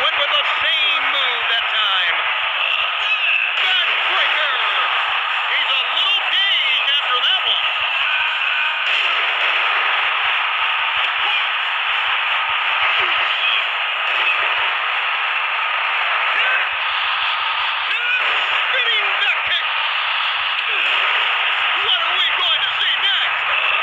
went with the same move that time. Backbreaker. He's a little dazed after that one. Spinning back kick. What are we going to see next?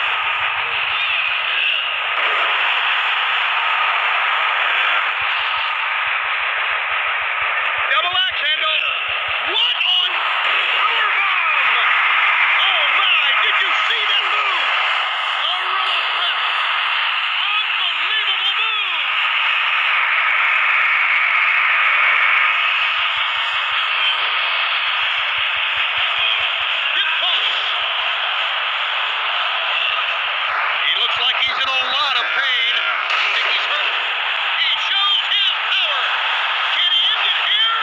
Double axe handle. What on? Powerbomb. Oh my, did you see that move? Gorilla Press. Unbelievable move. Hip toss. He looks like he's in a lot of pain. Think he's hurt? He shows his power. Can he end it here?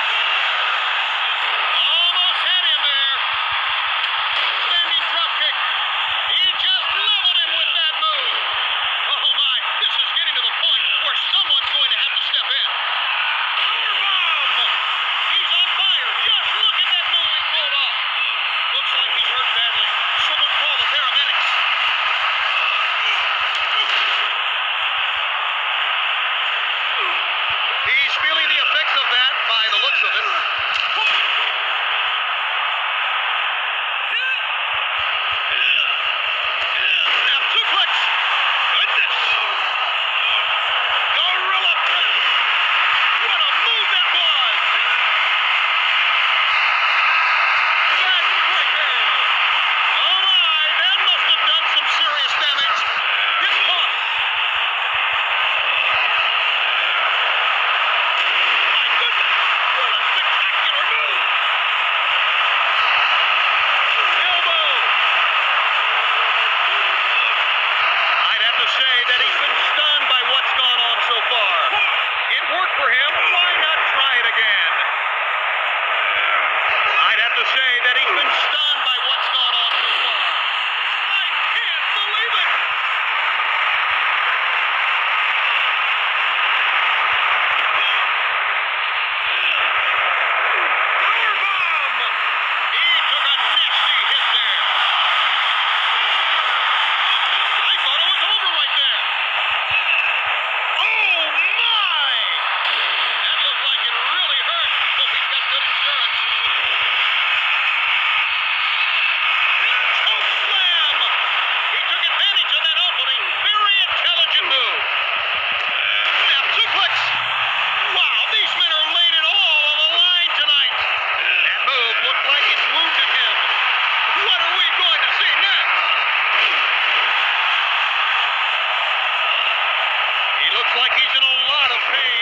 Almost had him there. Standing drop kick. He just leveled him with that move. Oh my, this is getting to the point where someone's going to have to step in. Powerbomb. He's on fire. Just look at that move he pulled off. Looks like he's hurt badly. Someone call the paramedics. He's feeling the effects of that by the looks of it. Now suplex. Goodness. Gorilla Press. What a move that was. Backbreaker. Oh my, that must have done some serious damage. Hip toss. My goodness, what a spectacular move! Elbow! I'd have to say that he's been stunned by what's gone on so far. It worked for him, why not try it again? I'd have to say that he's been stunned by what's gone on so far. I can't believe it! Powerbomb! He took a nasty hit there. I thought it was over right there. Oh my! That looked like it really hurt. Hope he's got good insurance. Choke slam! He took advantage of that opening. Very intelligent move. Now suplex. Wow, these men are laying it all on the line tonight. That move looked like it wounded him. What are we going to see next? He looks like he's in a lot of pain.